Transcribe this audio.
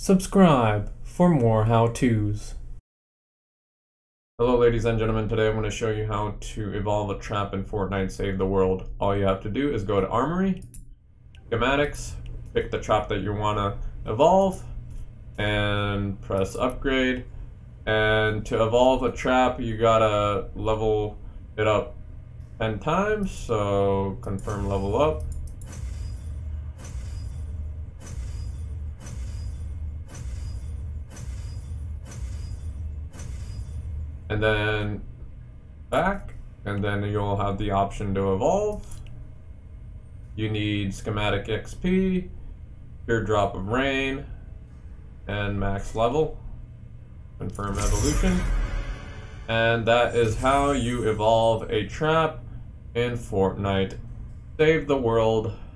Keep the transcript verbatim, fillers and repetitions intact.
Subscribe for more how-tos. Hello ladies and gentlemen, today I'm going to show you how to evolve a trap in Fortnite Save the World. All you have to do is go to Armory, Schematics, pick the trap that you want to evolve, and press Upgrade. And to evolve a trap, you gotta level it up ten times, so confirm level up. And then back, and then you'll have the option to evolve. You need schematic X P, pure drop of rain, and max level. Confirm evolution. And that is how you evolve a trap in Fortnite Save the World.